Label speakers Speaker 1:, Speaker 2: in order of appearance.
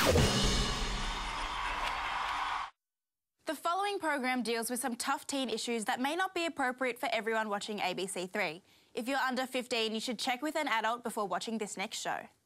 Speaker 1: The following program deals with some tough teen issues that may not be appropriate for everyone watching ABC3. If you're under 15, you should check with an adult before watching this next show.